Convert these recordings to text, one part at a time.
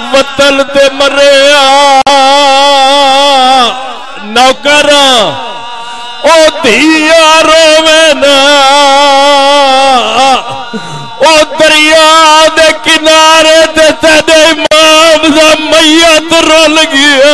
वतन ते मरिया नौकर ओ धिया रोवे ना ओ दरिया दे किनारे ते तेरे इमाम दा मैयत रुल गया।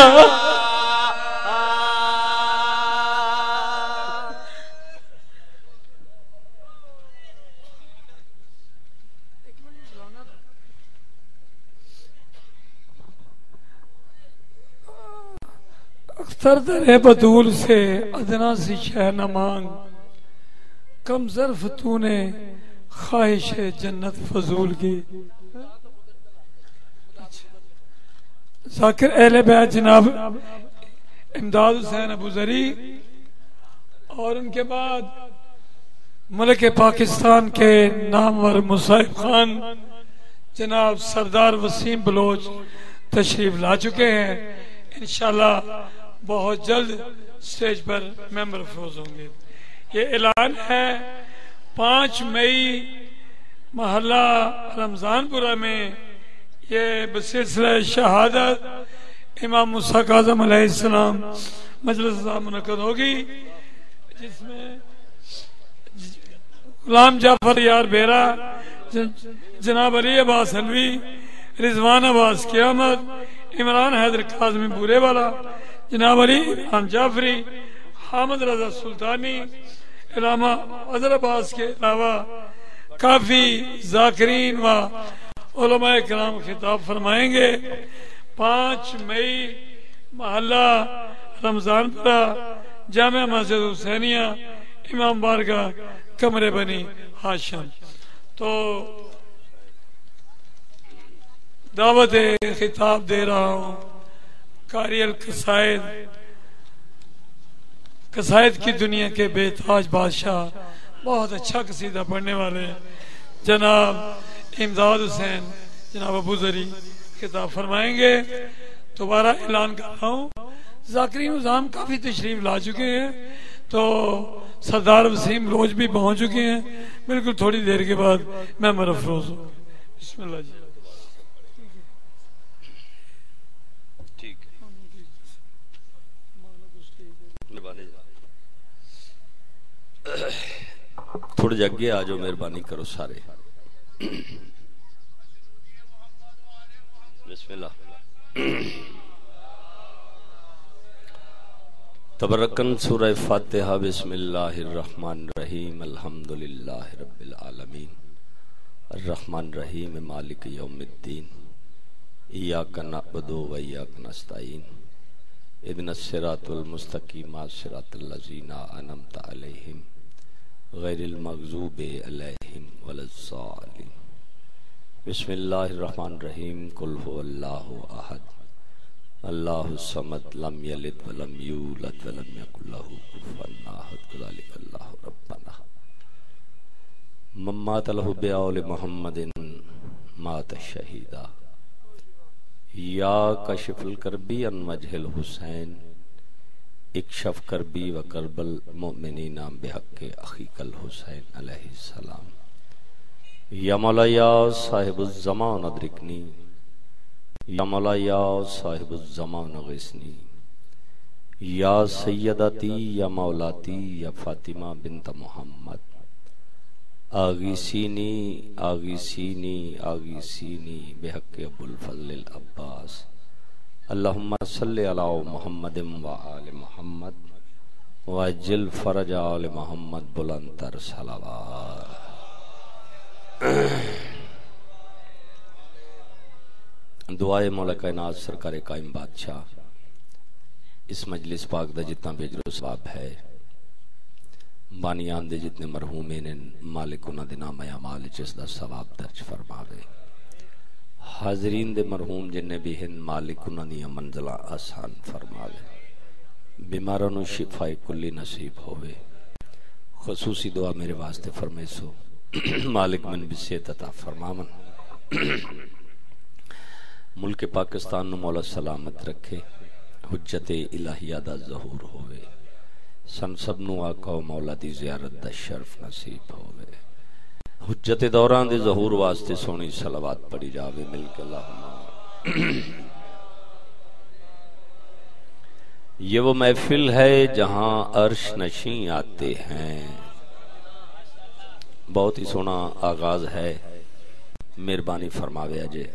अख्तर दरे बतूल से अदना सी शह न मांग, कम ज़र्फ तूने ख्वाहिश जन्नत फजूल की। जाकिर अहले बैत जनाब इमदाद हुसैन अबू ज़री और उनके बाद मुल्क पाकिस्तान के नामवर मुसाहिब खान जनाब सरदार वसीम बलोच तशरीफ ला चुके हैं। इंशाल्लाह बहुत जल्द स्टेज पर मेंबर अफरोज होंगे। ये ऐलान है 5 मई महल्ला रमजानपुरा में ये बसिलसिला शहादत इमाम मूसा काज़िम अलैहिस्सलाम मजलिस मुनक़्क़द होगी, जिसमें गुलाम जाफर यार बेरा, जनाब अली अब्बास हलवी, रिजवान अब्बास क़यामत, इमरान हैदर काज़मी बूरे वाला, जनाब अली इमरान जाफरी, हामिद रजा सुल्तानी, इलामा अजहर अब्बास के अलावा काफी जाकिरीन व उलमाए किराम खिताब फरमाएंगे। 5 मई महल्ला रमजानपुरा जामिया मस्जिद हुसैनिया इमाम बारगाह कमरे बनी हाशम। तो दावत खिताब दे रहा हूँ कारियल कसायद, कसायद की दुनिया के बेताज बादशाह, बहुत अच्छा कसीदा पढ़ने वाले जनाब इमदाद हुसैन जनाब अबू ज़री खिताब फरमाएंगे। दोबारा ऐलान कर रहा हूँ ज़ाकिरीन उज़ाम काफी तशरीफ ला चुके हैं, तो सरदार वसीम लोज भी पहुंच चुके हैं। बिल्कुल थोड़ी देर के बाद मेंबर अफरोज हो। बिस्मिल्लाह जी। ठीक है, थोड़े जगह आ जाओ, मेहरबानी करो सारे। बिस्मिल्लाह। तबरकन सूरह फातिहा। बिस्मिल्लाहिर्रहमानिर्रहीम। अल्हम्दुलिल्लाहि रब्बिल आलमीन अर्रहमानिर्रहीम मालिक यौमिद्दीन इय्याका नअबुदु व इय्याका नस्तईन इहदिनस सिरातल मुस्तकीम सिरातल लज़ीना अनअमता अलैहिम गैरिल मग़ज़ूबि अलैहिम वलज़्ज़ालिन। बिस्मिल्लाहिर्रहमानिर्रहीम। कुल हुवल्लाहु अहद अल्लाहु समद लम यलिद वलम यूलद वलम यकुल लहू कुफुवन अहद। ज़ालिकल्लाहु रब्बना मम्मात लहु बिआल मुहम्मदिन मात शहीदा या कशिफुल करबी अन वजहिल हुसैन इक्शफ करबी व करबल मोमिनीना बिहक़्क़ि अख़ीकल हुसैन अलैहिस्सलाम। या मौला या साहिबुज़ ज़मान अदरिकनी, या मौला या साहिबुज़ ज़मान ग़िस्नी, या सय्यदती या मौलाती या फ़ातिमा बिन्त मुहम्मद आग़ीसीनी आग़ीसीनी आग़ीसीनी बिहक़्क़ि अबुल फ़ज़्ल अब्बास। अल्लाहुम्मा सल्लि अला मुहम्मदिन व आलि मुहम्मद व अज्जिल फ़रज आलि मुहम्मद बुलंदतर सलावत। दुआए मौला कायनात सरकार कायम बादशाह इस मजलिस पाक दा जितना बेजरो सवाब है, बानियान दे जितने मरहूमे ने मालिक उन्हां दे नाम अमाल जिसदा सवाब दर्ज फरमावे। हाजरीन दे मरहूम जिन्ने भी हिंद मालिक उन्हां दी मंजिला आसान फरमावे। बीमारां नूं शिफाए कुल्ली नसीब होवे। खुसूसी दुआ मेरे वास्ते फरमेसो मालिक मन भी सेहत अता फरमावन। मुल्क पाकिस्तान नूं मौला सलामत रखे, हुज्जते इलाहिया दा ज़हूर होवे, सन सब नूं आका मौला दी ज़ियारत दा शर्फ नसीब होवे। हुज्जते दौरान दे ज़हूर वास्ते सोहनी सलावत पढ़ी जावे। मिल के अल्लाहुम्मा ये वो महफिल है जहां अर्श नशी आते हैं। बहुत ही सोना आगाज है, मेहरबानी फरमावे अजे।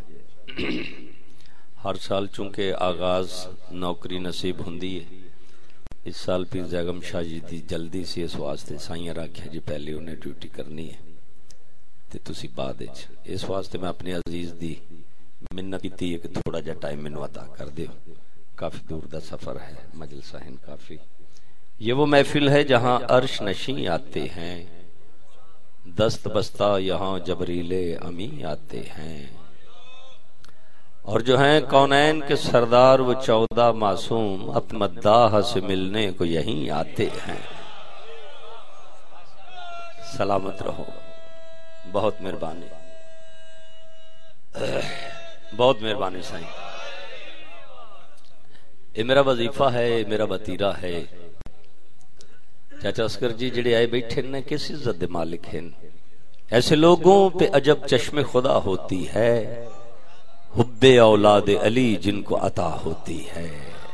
हर साल चूंकि आगाज नौकरी नसीब होंदी है, इस साल पीर जैगम शाह जी की जल्दी से इस वास्ते साइयां रखिया जी पहले उन्हें ड्यूटी करनी है ते तुसी बाद इस वास्ते मैं अपने अजीज दी मिन्नत की कि थोड़ा जा टाइम मैनू अता कर दियो। काफी दूर का सफर है, मजलिस हैं काफी। ये वो महफिल है जहां अर्श नशी आते हैं, दस्त बस्ता यहाँ जबरीले अमी आते हैं। और जो हैं कौनैन के सरदार वो 14 मासूम अपने मद्दाह से मिलने को यहीं आते हैं। सलामत रहो, बहुत मेहरबानी, बहुत मेहरबानी साईं। ये मेरा वजीफा है, मेरा वतीरा है। चाचा अस्कर जी जेड़े आए बैठे ने किस इज्जत दे मालिक हैं। ऐसे लोगों पे अजब चश्मे खुदा होती है, हुब्बे औलाद अली जिनको अता होती है।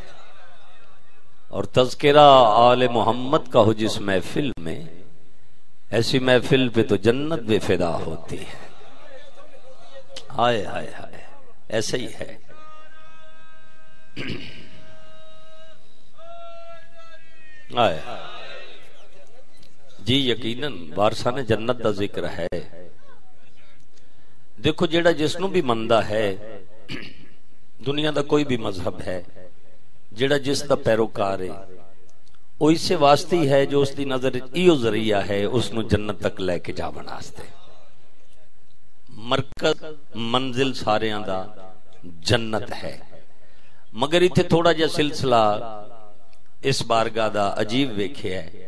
और तज़किरा आले मोहम्मद का हो जिस महफिल में, ऐसी महफिल पे तो जन्नत बेफिदा होती है। हाय हाय हाय, ऐसे ही है। आए जी, यकीनन वारसाने जन्नत का जिक्र है। देखो जेड़ा जिसनू भी मनदा है, दुनिया का कोई भी मजहब है, जेड़ा जिसका पैरोकार है, वो इसे वास्ते है जो उसकी नजर इो जरिया है उसनू जन्नत तक लैके जावन वास्ते। मरकज मंजिल सारियां दा जन्नत है। मगर इत्थे थोड़ा जिहा सिलसिला इस बारगाह दा अजीब वेखिया है।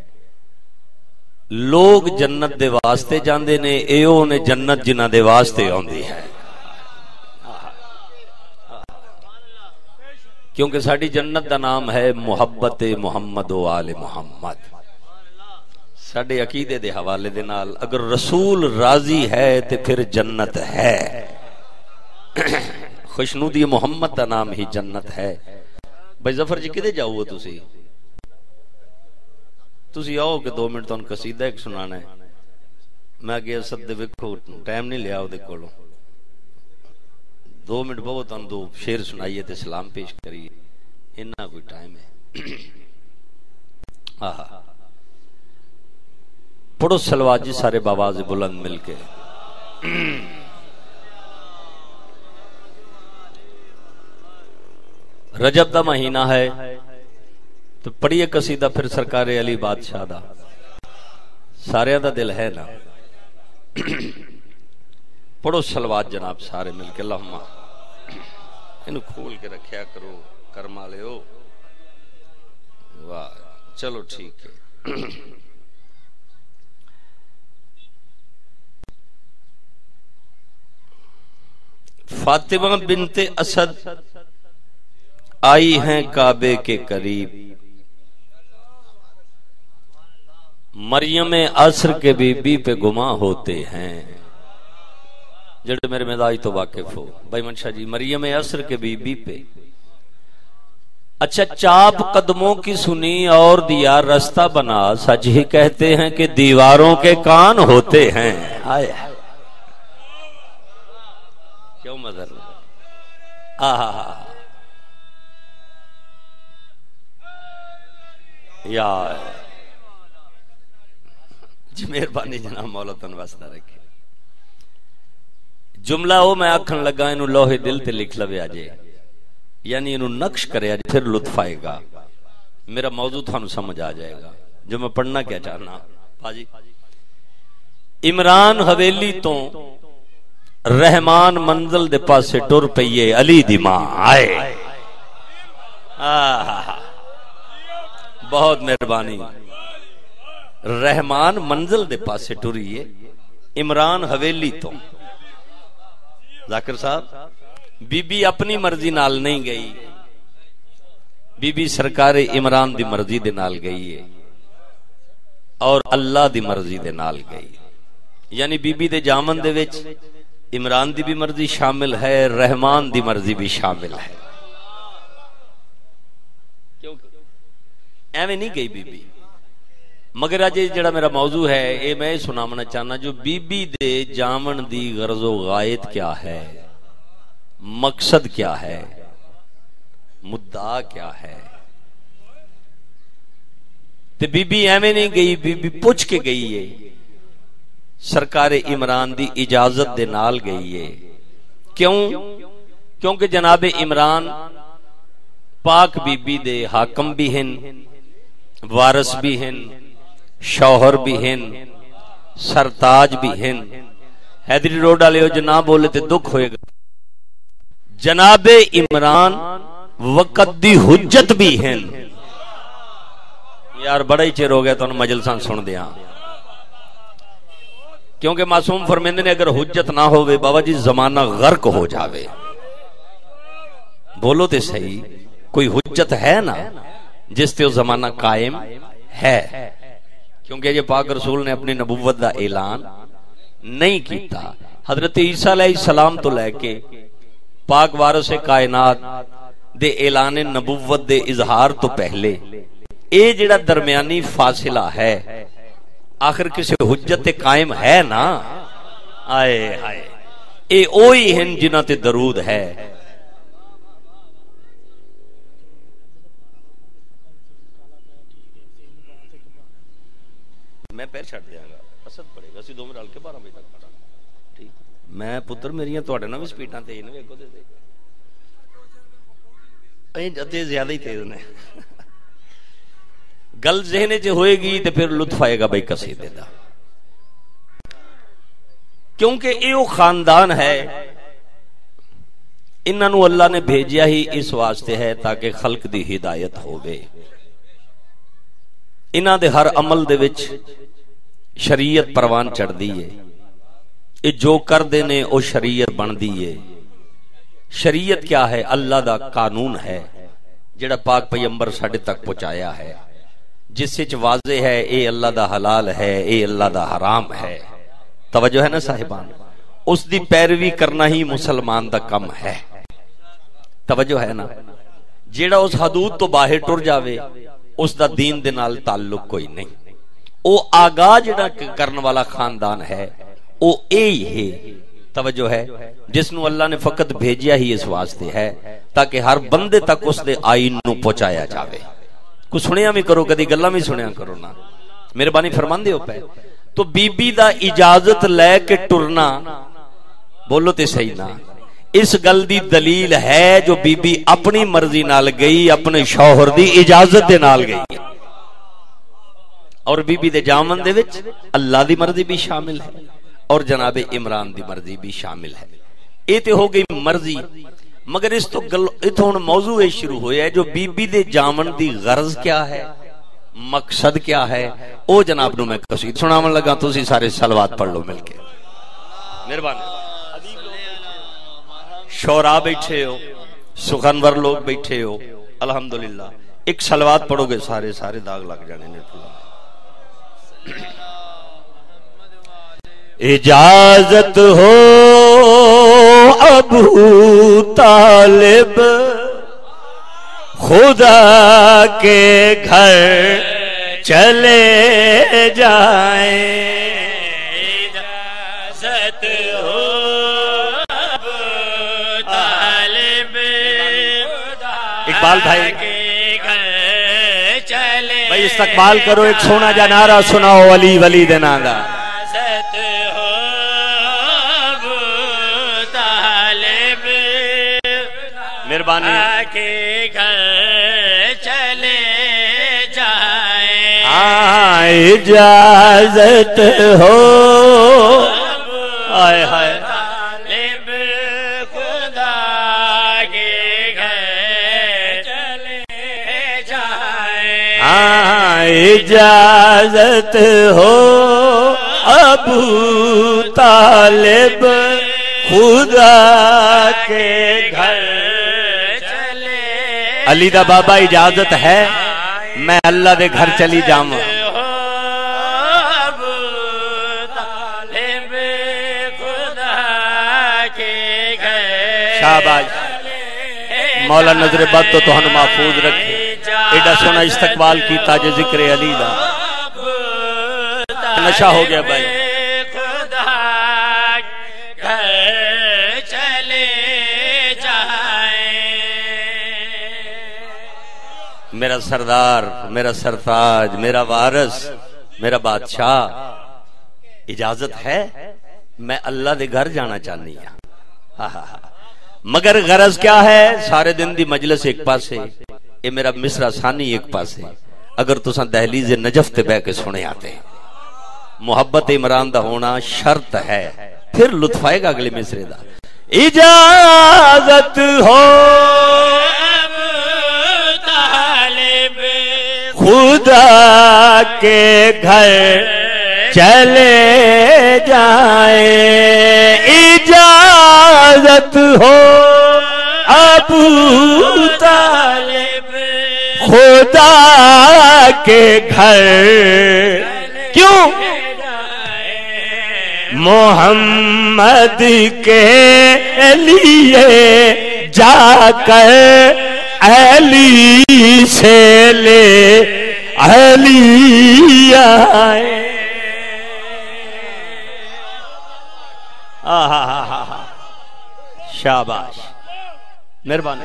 लोग जन्नत दे वास्ते जांदे ने, एओ ने जन्नत जिन्हां दे वास्ते आउंदी है। क्योंकि साडी जन्नत दा नाम है मुहब्बत मुहम्मद व आले मुहम्मद। साडे अकीदे दे हवाले दे नाल अगर रसूल राजी है ते फिर जन्नत है। खुशनूदी मुहम्मद दा नाम ही जन्नत है। भाई जफर जी किदे जाओ तुसी? तुसी आओ कि 2 मिनट तुहानू कसीदा एक सुनाना है। मैं अगे सद वेखो टाइम नहीं लिया ओदे कोलों। 2 मिनट बहुत तुहानू 2 शेर सुनाइए ते सलाम पेश करिए, इन्ना कोई टाइम है। आहा, पढ़ो सलवात जी सारे बावाज़ बुलंद मिलके। रजब दा महीना है तो पढ़िए कसीदा फिर सरकारे अली बादशाह दा। सारे दा दिल है ना। पढ़ो सलवात जनाब सारे मिलके। अल्लाहुम्मा, इन्हू खोल के रखिया करो कर्मा लियो। वाह, चलो ठीक है। फातिमा बिनते असद आई हैं काबे के करीब, मरियम असर के बीबी पे गुमा होते हैं। जड़े मेरे मिजाज तो वाकिफ हो भाई मनशा जी, मरियम असर के बीबी पे अच्छा चाप कदमों की सुनी और दिया रास्ता बना। सच ही कहते हैं कि दीवारों के कान होते हैं। आए क्यों मदर यार जी, मेहरबानी जनाब मौला तन वास्ता रखे। जुमला वो मैं आखन लगा इनू लोहे दिल ते लिख लवे अजे, यानी इनू नक्श करे अजे, फिर लुत्फ आएगा। मेरा मौजू थानू समझ आ जाएगा जो मैं पढ़ना क्या चाहना। भाजी, इमरान हवेली तो रहमान मंजिल दे पासे टुर पईए अली दी मां आए। बहुत मेहरबानी। रहमान मंजिल दे पासे टुरीए, इमरान हवेली तो। जाकिर साहब, बीबी अपनी मर्जी नाल नहीं गई, बीबी सरकारे इमरान दी मर्जी दे नाल गई है और अल्लाह दी मर्जी दे नाल गई। यानी बीबी दे जामन दे विच इमरान दी भी मर्जी शामिल है, रहमान दी मर्जी भी शामिल है। एवं नहीं गई बीबी। मगर अज जड़ा मेरा मौजू है ये मैं सुनावना चाहना, जो बीबी दे जामन दी गरजो गायत क्या है, मकसद क्या है, मुद्दा क्या है। ते बीबी एवं नहीं गई, बीबी पुछ के गई है, सरकार इमरान दी इजाजत दे नाल गई है। क्यों? क्योंकि जनाब इमरान पाक बीबी दे हाकम भी हैं, वारस भी हैं, शौहर भी हैं, सरताज भी हैं। हैदरी रोड वाले जो ना बोले तो दुख होएगा। जनाबे इमरान वक़्त दी हुज्जत भी हैं। यार बड़ा ही चिर हो गया तो मजलसा सुन दिया, क्योंकि मासूम फरमेंदे ने अगर हुज्जत ना होवे बाबा जी जमाना गर्क हो जावे। बोलो तो सही, कोई हुज्जत है ना जिसते वो जमाना कायम है। क्योंकि ये पाक रसूल ने अपनी नबुव्वत का ऐलान नहीं किया। हजरत ईसा अलैहिस्सलाम तो लैके पाक वारिस कायनात दे ऐलान नबुव्वत दे इजहार तो पहले ये जिहड़ा दरमियानी फासिला है, आखिर किसी हुज्जत ते कायम है ना। आए हाय, ये ओही हैं जिन्हां ते दरूद है। मैं पैर छड़ दियांगा, असर पड़ेगा। असीं दोवें रल के 12 बजे तक पढ़ा। ठीक, मैं पुत्र मेरियां तुहाडे नाल भी स्पीडां तेज ने, वेखो ते अते ज्यादा ही तेज ने। गल ज़हन च होएगी तो फिर लुत्फ आएगा भाई कसीदे दा, क्योंकि ये खानदान है, इन्हों अल्लाह ने भेजा ही इस वास्ते है ताकि खल्क दी हिदायत होवे। इन्हां दे हर अमल दे विच शरीयत परवान चढ़दी है। ये जो करदे ने वो शरीयत बनदी है। शरीयत क्या है? अल्लाह दा कानून है जिहड़ा पाक पैगंबर साडे तक पहुंचाया है, जिस विच वाज़े है ये अल्लाह दा हलाल है, ये अल्लाह दा हराम है। तवज्जो है ना साहिबान? उस दी पैरवी करना ही मुसलमान दा कम है। तवज्जो है ना? जेड़ा उस हदूद तो बाहर टुर जावे उसका दीन दे नाल ताल्लुक कोई नहीं। वो आगाह जिहड़ा करने वाला खानदान है वो यही है। तवज्जो है? जिसनों अल्लाह ने फकत भेजिया ही इस वास्ते है ताकि हर बंदे तक उसके आइन नूं पहुंचाया जावे। कुछ सुनिया भी करो, कदी गल्लां भी सुनिया करो ना, मेहरबानी फरमांदे हो पे। तो बीबी दा इजाजत लैके टुरना, बोलो ते सही ना, इस गल दी दलील है जो बीबी अपनी मर्जी नाल गई, अपने शौहर दी इजाजत दे नाल गई। और बीबी दे जामन दे विच अल्लाह दी मर्जी भी शामिल है और जनाबे इमरान दी मर्जी भी शामिल है। ये तो हो गई मर्जी। मगर इस तो गल इथों हुण मौजू ये शुरू होया है, जो बीबी दे जामन दी गर्ज क्या है, मकसद क्या है, ओ जनाब नूं मैं कसीद सुनावन लगा। तुसीं सारे सलवात पढ़ लो मिलके, मेहरबानी। शोरा बैठे हो, सुखनवर लोग बैठे हो, अल्हम्दुलिल्लाह। एक सलवात पढ़ोगे सारे सारे दाग लग जाने ने। इजाजत हो अबू तालिब खुदा के घर चले जाए। इजाजत हो अबू तालिब इकबाल भाई के घर चले भाई इस्तकबाल करो। एक सोना जा नारा सुनाओ वली वली दे नाम दा। मेहरबानी के घर चले जाए। इजाजत हो आए हाय खुदा के घर चले जाए। इजाजत हो अबू तालिब खुदा के घर। अली दा बाबा इजाजत है मैं अल्लाह दे घर चली जाऊं। शाबाश मौला नजरे बद तो तुहानू महफूज रखे। एडा सोना इस्तकबाल कीता जे जिक्र अली दा नशा हो गया भाई। मेरा सरदार, मेरा सरताज, मेरा वारस, मेरा बादशाह, इजाजत है मैं अल्लाह दे घर जाना चाहनी हाँ। मगर गरज क्या है? सारे दिन दी मजलिस एक पासे, ये मेरा मिसरा सानी एक पासे। अगर तुसा दहलीज नजफ ते बह के सुने आते, मुहब्बत इमरान दा होना शर्त है, फिर लुत्फ आएगा अगले मिसरे दा। इजाजत हो खुदा के घर चले जाए, इजाजत हो अबू तालिब खुदा के घर क्यों मोहम्मद के लिए जाकर अली से ले अली आए। शाबाश मेहरबानी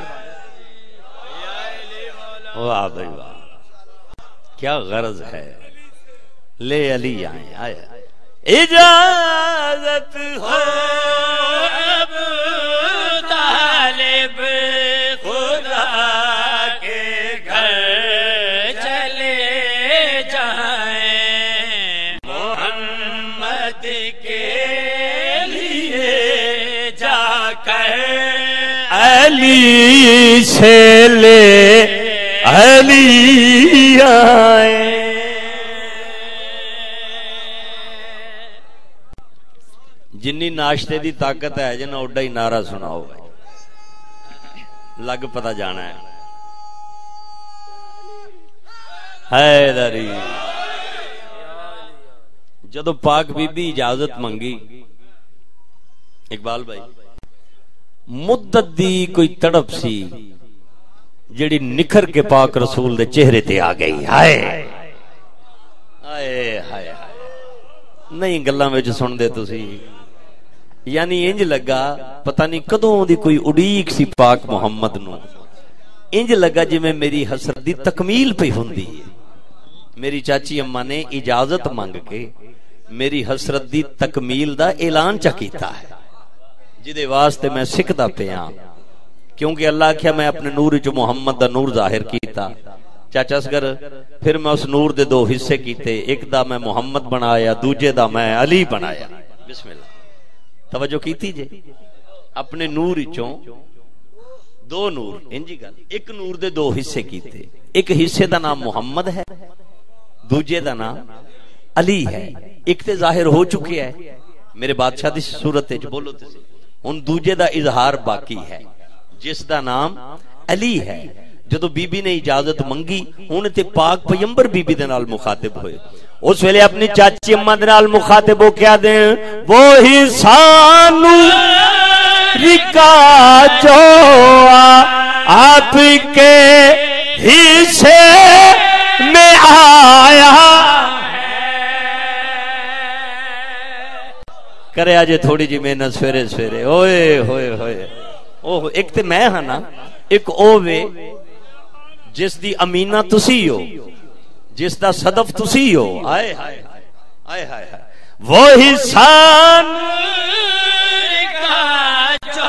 वाह भाई वाह, क्या गरज है। ले अली आए आया। इजाजत हो अबू तालिब खुदा के घर चले जाएं, मोहम्मद के लिए जाकर अली से ले अली आए। जिन्नी नाश्ते की ताकत है जिन्ना ओडा ही नारा सुनाओ भाई, लग पता जाना है। हैदरी जदों पाक बीबी इजाजत मंगी, इकबाल भाई मुद्दत दी कोई तड़प सी जिहड़ी निखर के पाक रसूल दे चेहरे ते आ गई। हाय हाय हाय नहीं गल्लां विच सुनदे तुसी, यानी इंज लगा पता नहीं कदों दी कोई उड़ीक सी पाक मुहम्मद नूं, इंज लगा जिवें मेरी हसरत दी तकमील पई हुंदी है। मेरी चाची अम्मा ने इजाजत मंग के मेरी हसरत दी तकमील दा ऐलान चा कीता है, जिदे वास्ते मैं सिखदा पिया, क्योंकि अल्लाह आख्या मैं अपने नूर च मुहम्मद दा नूर जाहिर कीता। चाचा असगर फिर मैं उस नूर दे दो हिस्से कीते, एक दा मैं मुहम्मद बनाया, दूजे दा मैं अली बनाया। बिस्मिल्लाह तवज्जो कीती जे, अपने नूर चों दो नूर इंजी गल, एक नूर दे दो हिस्से कीते, एक हिस्से दा नाम मुहम्मद है, दूजे दा नाम अली है। एक ते जाहिर हो चुके है मेरे बादशाह दी सूरत च, बोलो तुसीं, हुण दूजे दा इजहार बाकी है जिस दा नाम अली है। जदों बीबी ने इजाजत मंगी, हुण ते पाक पैगंबर बीबी दे नाल मुखातिब होए। उस वेले अपनी चाची अम्मा दे नाल मुखातिब हो क्या दे, वो ही सानू रिका जो आपके हिस्से में आया करे अजे थोड़ी जी मेहनत सवेरे सवेरे। ओए होए होए ओह, एक ते मैं हाँ ना, एक ओ वे जिस दी अमीना तुसी हो, जिस दा सदफ तुसी हो। आए हाय हाय हाय हाय, वो ही सान का जो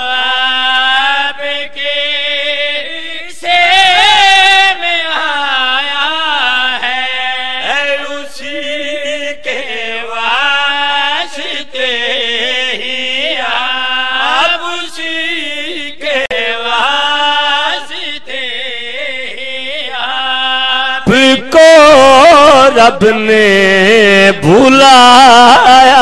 आपके से में आया है, उसी के वास्ते ही आप, उसी के वास्ते ही आपको रब ने बुलाया।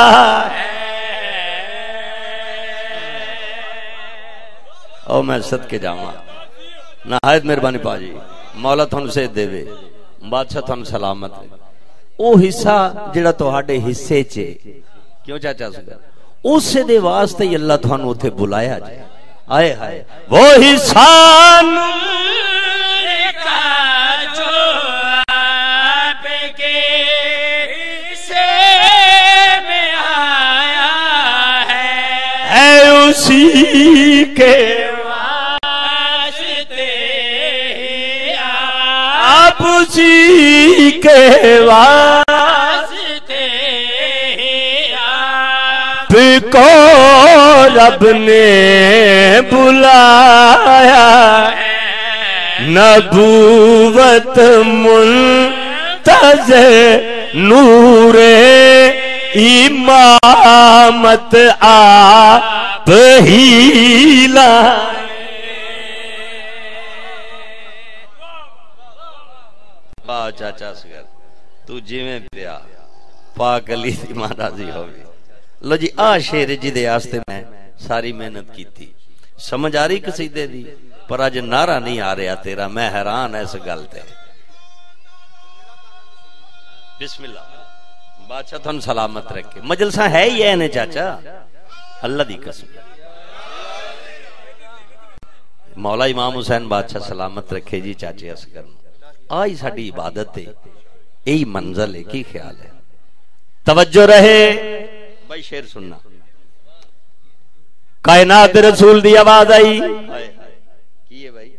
ओ मैं सदके जावा, नहायत मेहरबानी पाजी, मौला थानू सेहत देवे, बादशाह थानू सलामत दे। ओ हिस्सा जिहड़ा तुहाडे हिस्से च, क्यों चाचा सुगा, उस दे वास्ते ही अल्लाह थानू उत्थे बुलाया जाए। आए हाय वो हिसान का जो आपके से में आया है उसी के वास्ते आप उसी के वास्ते को रब ने बुलाया नबूवत मुंतज़िर नूरे इमामत आप ही लाए। वाह चाचा सगर तू जिवें पिया पाक अली दी महाराजी होगी। लो जी आ शेर जिदे आस्ते मैं सारी मेहनत की थी। समझ आ रही कसीदे दी पर अज नारा नहीं आ रहा तेरा। मैं हैरान है इस गल ते। बिस्मिल्लाह बादशाह तुम सलामत रखे। मजलसा है ही है ने चाचा अल्लाह दी कसम। मौला इमाम हुसैन बादशाह सलामत रखे जी चाचे असगर। आई साडी इबादत है यही मंजिल है। की ख्याल है? तवज्जो रहे भाई शेर सुनना। कायनात रसूल दी आवाज आई। की है भाई?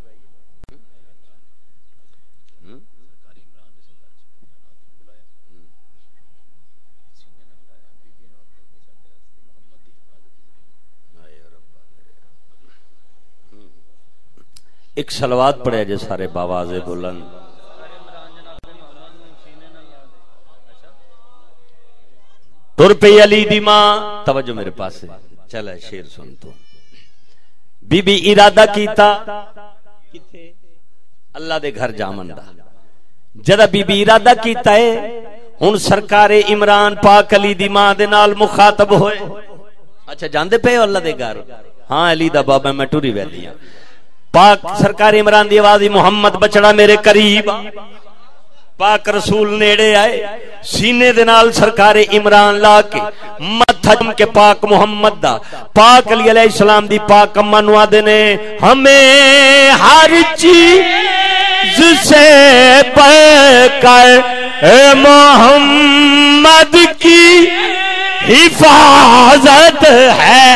एक सलवात पढ़े जो सारे बावाज़े बुलंद। तुर पे अली दी मां। तवज्जो मेरे पास है। चल शेर सुन तो। बीबी इरादा कीता किथे अल्लाह दे घर जामन दा। जदा बीबी इरादा कीता है हुन सरकारे इमरान पाक अली दी मां दे नाल मुखातब होए। अच्छा जानदे पे अल्लाह दे घर? हाँ अली दा बाबा मैं टुरी वैदी हां। पाक सरकार इमरान दी आवाज मुहम्मद बचड़ा मेरे करीब। पाक रसूल नेड़े आए सीने दे नाल सरकार इमरान ला के मत्था जम के पाक मुहम्मद दा पाक अली अलैहिस्सलाम दी पाक अम्मा नु आदे ने हमें हर चीज से बढ़कर मोहम्मद की हिफाजत है।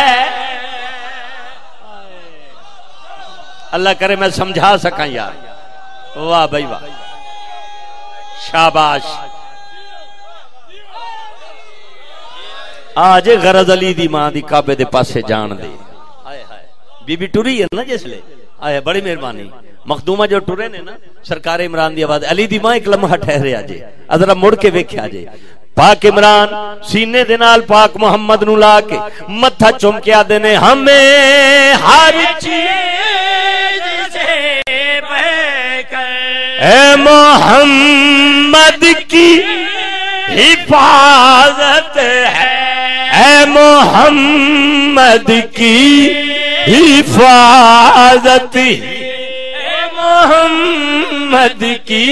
अल्लाह करे मैं समझा सका यार। वाह भाई वाह शाबाश। आज गरज अली दी मां दी काबे दे पासे जान दे। बीबी टुरी है ना जिसले आए बड़ी मेहरबानी। मखदूमा जो टुरे ने ना सरकार इमरान दी आवाज अली दी मां एक लम्हा ठहरे आजे अजरा मुड़ के वेख्या जे। पाक इमरान सीने दे नाल पाक मुहम्मद नु ला के मत्था चुम के आदे ने हमें हर चीज से बढ़कर मोहम्मद की हिफाजत है। मोहम्मद की हिफाजत मोहम्मद की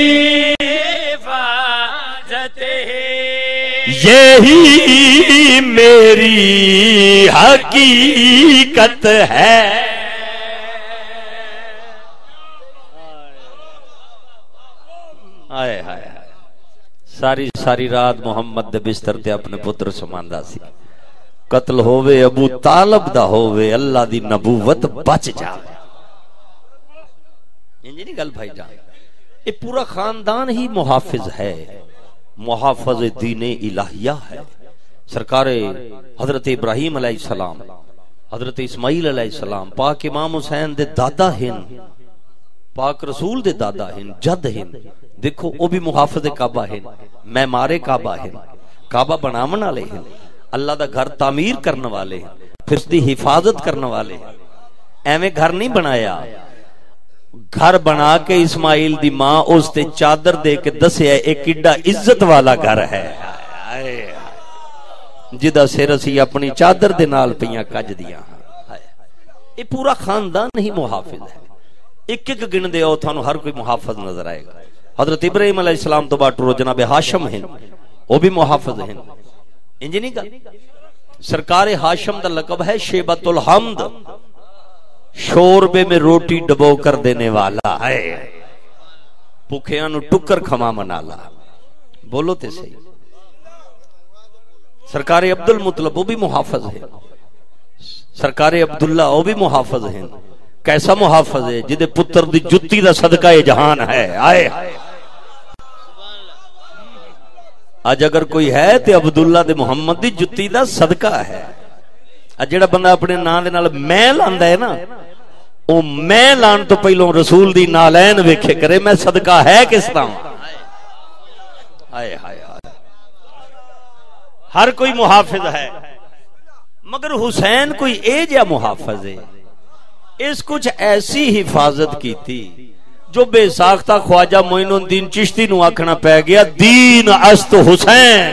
हिफाजत यही मेरी हकीकत है। आए हाय सारी सारी रात मोहम्मद दे बिस्तर ते अपने पुत्र समांदा सी। कत्ल होवे अबू तालब दा होवे अल्लाह दी नबूवत बच जावे। इंजी नहीं गल भाई जान। ये पूरा खानदान ही मुहाफिज है। मुहाफिज दीने इलाहिया है। सरकारे हजरत इब्राहिम अलैहिस्सलाम हजरत इस्माइल अलैहिस्सलाम पाक इमाम हुसैन दे दादा हिन पाक रसूल दे दादा हिन जद हिन। देखो वो भी मुहाफिज काबा है मैमारे काबा है काबा बनावन वाले हैं अल्लाह दा घर तामीर करने वाले हैं फिर उसकी हिफाजत करने वाले हैं। एवें घर नहीं बनाया। घर बना के इस्माइल दी मां उसते चादर दे के दसिया एक किड्डा इज्जत वाला घर है जिदा सिर असी अपनी चादर दे नाल पईयां कज दियां। ये पूरा खानदान ही मुहाफिज है। एक एक गिन दे आओ थानू हर कोई मुहाफिज नजर आएगा। हजरत इब्राहिम अलैहिस्सलाम तो बाद जनाब हाशम हैं वो भी मुहाफिज हैं। इंज नहीं गल। सरकार हाशम दा लकब है शेबतुल हमद। शोरबे में रोटी डबो कर देने वाला है, भुखिया नु टुकर खमा मनाला। बोलो ते सही। सरकारे अब्दुल मुतलब वो भी मुहाफज है, सरकारे अब्दुल्ला वो भी मुहाफज है। कैसा मुहाफज है? जिदे पुत्र दी जुत्ती दा सदका ये जहान है। आए अज अगर कोई है तो अब्दुल्ला दे मुहम्मद दी जुत्ती दा सदका है। जेड़ा बंदा अपने नाम दे नाल मैं लांदा है ना, वो मैं लान तो पहलों रसूल दी नालैन वेखे करे मैं सदका है किस दा। हाय हाय हाय, हर कोई मुहाफिज है, मगर हुसैन कोई ए जा मुहाफिज है। इस कुछ ऐसी हिफाजत की थी जो बेसाख्ता ख्वाजा मोइनुद्दीन चिश्ती नू आखना पै गया दीन अस्त हुसैन।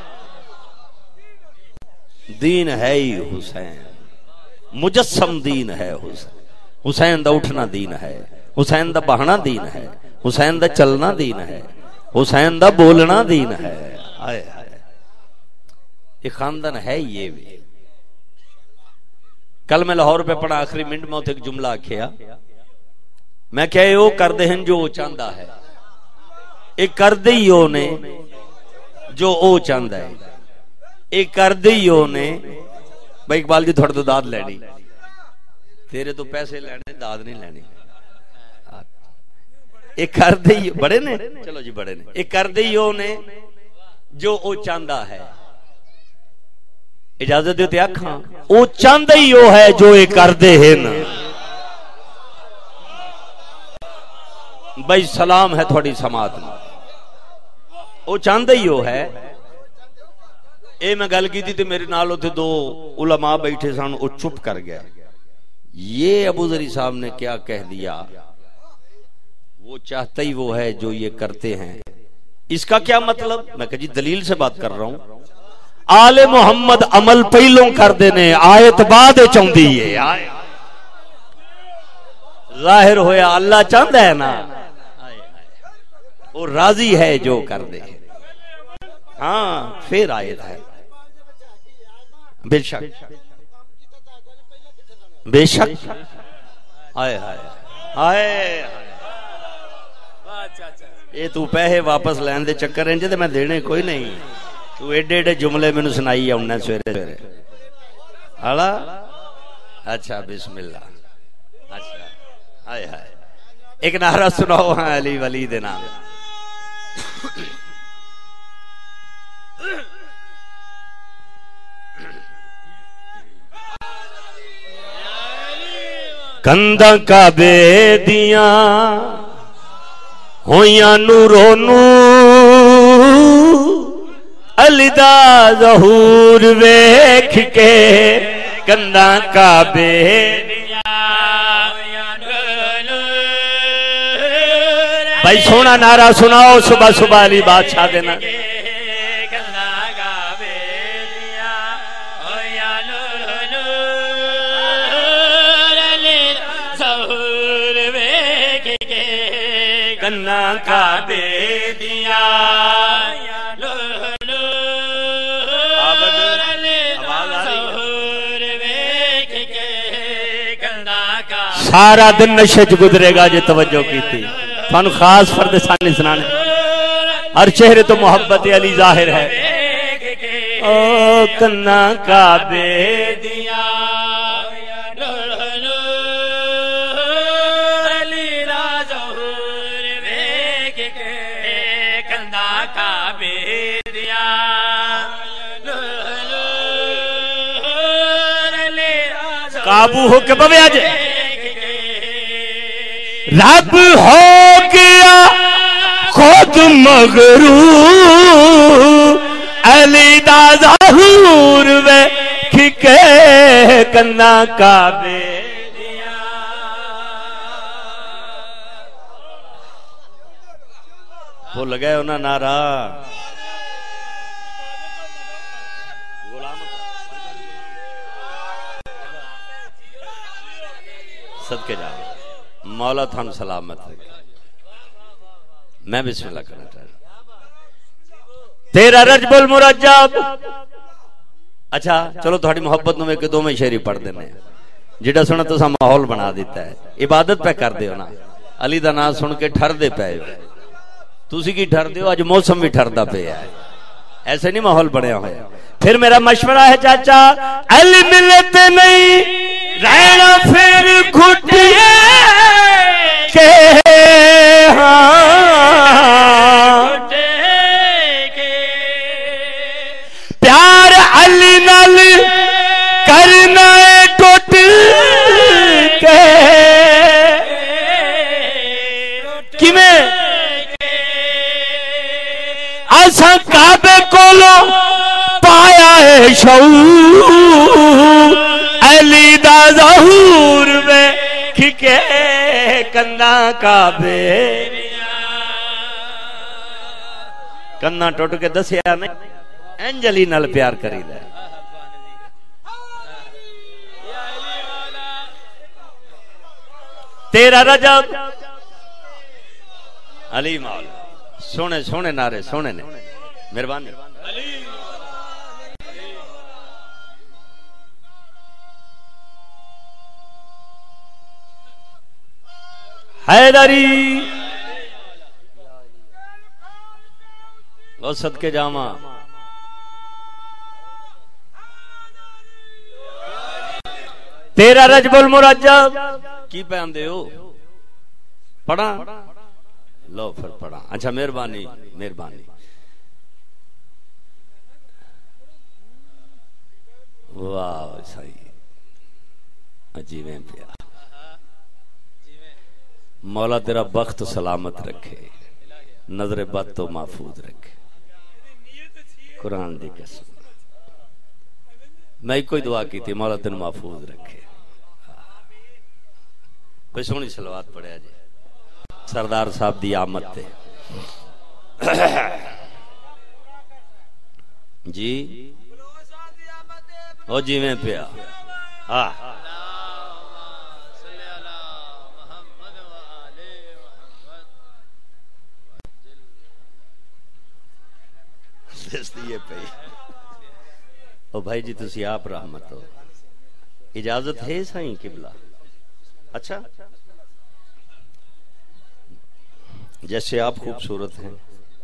दीन है ही हुसैन, मुजस्सम दीन है हुसैन। हुसैन दा उठना दीन है, हुसैन दा बहना दीन है, हुसैन दा चलना दीन है, हुसैन दा बोलना दीन है। आए हाय, ये खानदान है ये भी। कल मैं लाहौर पे पढ़ा, आखिरी मिनट में एक जुमला आखिया, मैं क्या वो करते हैं जो वो चाहता है, एक करदे ही वो ने जो वो चाहता है, एक करदे ही वो ने। भाई इकबाल जी थोड़े तो दाद लैनी, तेरे तो पैसे लेने दाद नहीं लैनी। एक करदे ही बड़े ने, चलो जी बड़े ने, एक करदे ही वो ने जो वो चाहता है। इजाजत दो ते आखां, वो चाहता ही वो है जो ये करदे हैं। भाई सलाम है थोड़ी समात में, वो चाहता ही वो है। ये मैं गल की थी तो मेरे नाल उथे दो उलमा बैठे सन, वो चुप कर गया। ये अबू जरी साहब ने क्या कह दिया, वो चाहता ही वो है जो ये करते हैं, इसका क्या मतलब? मैं कहा जी दलील से बात कर रहा हूं। आले मोहम्मद अमल पहलों कर देने, आयत बाद चाहती है। जाहिर होया अल्लाह चाहता है ना, वो राजी है जो कर दे। हाँ फिर आयत है, बेशक बेशक। आए हाय हाय, ये तू पैसे वापस लैन दे चक्कर इंज ते मैं देने कोई नहीं। तू एडे एडे जुमले मैनू सुनाई आना सवेरे सवेरे हाला। अच्छा बिस्मिल्लाह। अच्छा हाय हाय, एक नारा सुनाओ हाँ अली वली दे नाम। कंधा काबे दिया होया नूरो नूर, अली दा ज़हूर वेख के कंधा काबे दिया। भाई सोना नारा सुनाओ सुबह सुबह अली बादशाह देना। कन्ना काबे दिया सारा दिन नशे च गुजरेगा जे तवज्जो की थी। थानू खास फर्द सानी सुनाने, हर चेहरे तो मोहब्बत अली जाहिर है। ओ कन्ना काबे दिया काबू हो के बवे आज रब हो गया खुद मगरूर, अली दा ज़हूर वेख के कन्ना काबे दिया। भुल गए उन्हें नारा सदके जा मौला थान सलामत रखे। मैं बिस्मिल्लाह करना चाह रहा। तेरा रजबुल मुरज्जब। अच्छा चलो थोड़ी मोहब्बत में दो में शेरी पढ़ देने। जिहड़ा सोना तुसा माहौल बना दिता है, इबादत पे कर दियो ना। अली दा नाम सुन के ठरदे पे हो, तुसी की ठरदे हो? अज मौसम भी ठरदा पे है, ऐसे नहीं माहौल बनया होया। फिर मेरा मशवरा है चाचा, अली मिलते नहीं रहना फिर घुटिए के, प्यार अली नाल करना है टुट के। किवें असा काबे कोलो पाया है शऊर, अली दा ज़हूर में खिके कंधा काबे, कंधा टुट के दसिया नहीं इंज अली नाल प्यार करीदा। तेरा रजब अली मौला, सोने सोने नारे सोने ने, मेहरबानी। हैदरी और सदके जामा, तेरा रजबुल मुरज्जब की पहनते हो? पढ़ा लो फिर पढ़ा। अच्छा मेहरबानी मेहरबानी। वाह सही, अजीब पिया। मौला तेरा बख्त सलामत रखे, नजर बद तो महफूज रखे, कुरान दी कसम। मैं कोई दुआ की थी, मौला तेन महफूज रखे। कोई सोहनी सलवात पढ़िया जी सरदार साहब दी आमद ते जी, ओ जिवें पिया। हाँ ओ भाई जी तुसी आप रहमत हो, इजाजत है साईं किबला? अच्छा जैसे आप खूबसूरत हैं,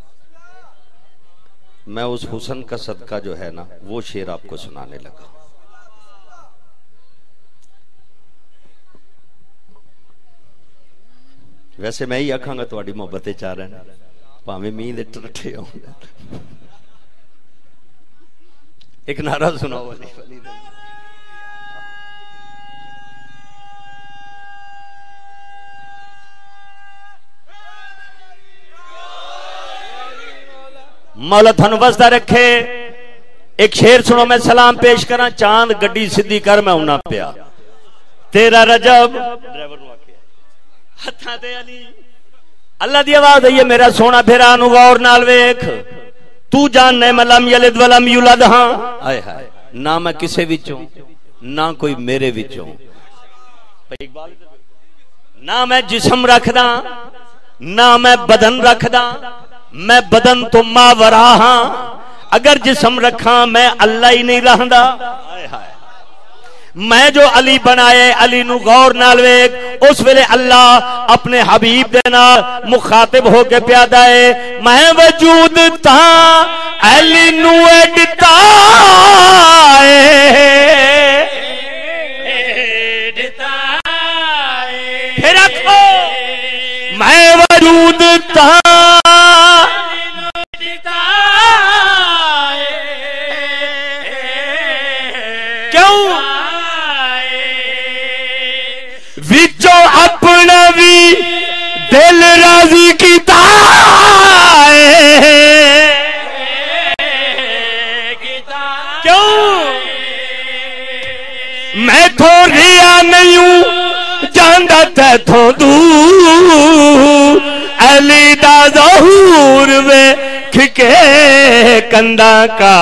मैं उस हुस्न का सदका जो है ना वो शेर आपको सुनाने लगा। वैसे मैं ही आखांगा तुहाडी मोहब्बत च आ रहा, भावें मींह दे टट्ठे आउंदे। एक नारा सुनाओ वाली वाली। मौला थानू वसदा रखे। एक शेर सुनो, मैं सलाम पेश करा। चांद गड्डी सीधी कर मैं उन्ना पिया, तेरा रजब ड्राइवर नु आखे हत्थां ते अली। अल्लाह दी आवाज है, मेरा सोना फेरा नु गौर नाल वेख। तू जान ने मलम यलिद वलम युलद। हाँ आए हाय, ना मैं किसे विचों ना कोई मेरे विचों, ना मैं जिस्म रखदा ना मैं बदन रखदा, मैं बदन तो मावरा हाँ। अगर जिस्म रखा मैं अल्लाह ही नहीं रहंदा। मैं जो अली बनाए अली नु गौर नाल वेख। उस वेले अल्लाह अपने हबीब दे नाल मुखातिब होके प्यादा है। मैं वजूद ता अली नु एडता फिर रखो, मैं वजूद ता विचो अपना भी दिल राजी कीता। क्यों मैं थो रिया नहीं हूं जांदा तैथों दूर, अली दा ज़हूर में खिके कंधा का।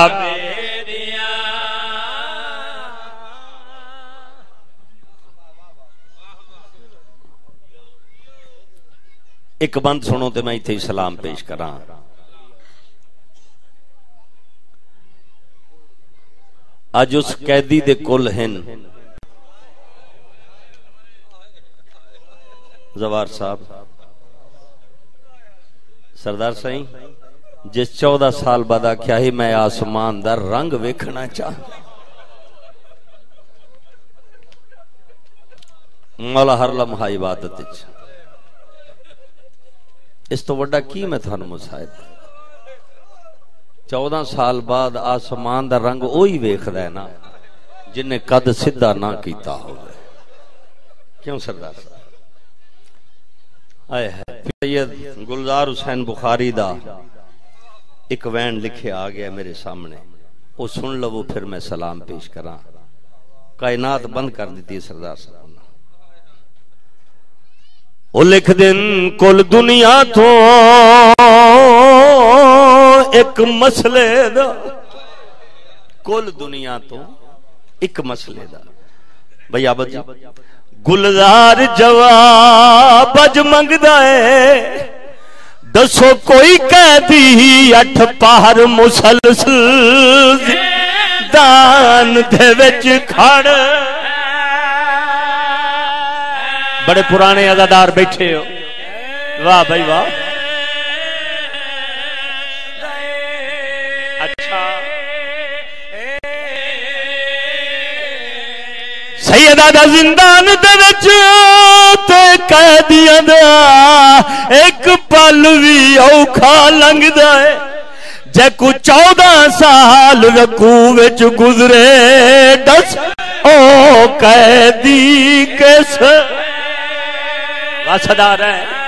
एक बंद सुनो तो मैं इत्थे सलाम पेश करा। अज उस कैदी दे कुल हैं जवार साहब सरदार साईं जिस 14 साल बाद आख्या ही मैं आसमान दा रंग वेखना चाहता, मौला हर लम्हा इबादत इस तो वड्डा की मैं थानू मुसाहिब 14 साल बाद आसमान दा रंग ओही वेखदा है ना जिन्हें कद सीधा ना कीता होवे। क्यों सरदार साहब आए है सैयद गुलजार हुसैन बुखारी दा एक वैन लिखे आ गया मेरे सामने, वो सुन लवो फिर मैं सलाम पेश करा। कायनात बंद कर दी सरदार साहब। वो लिख दिन कुल दुनिया तो एक मसले दा, कुल दुनिया तो एक मसले दा भैया बजी गुलजार जवाब अज मंगदा है, दसो कोई कैदी 8 पहर मुसलसल दान दे विच खड़। बड़े पुराने अदादार बैठे हो, वाह भाई वाह। अच्छा सैयदा दा जिंदान दे विच ते कैदियां दा एक पल भी औखा लंघदा है। जे को 14 साल रकू विच गुजरे दस ओ कैदी किस वसदार है।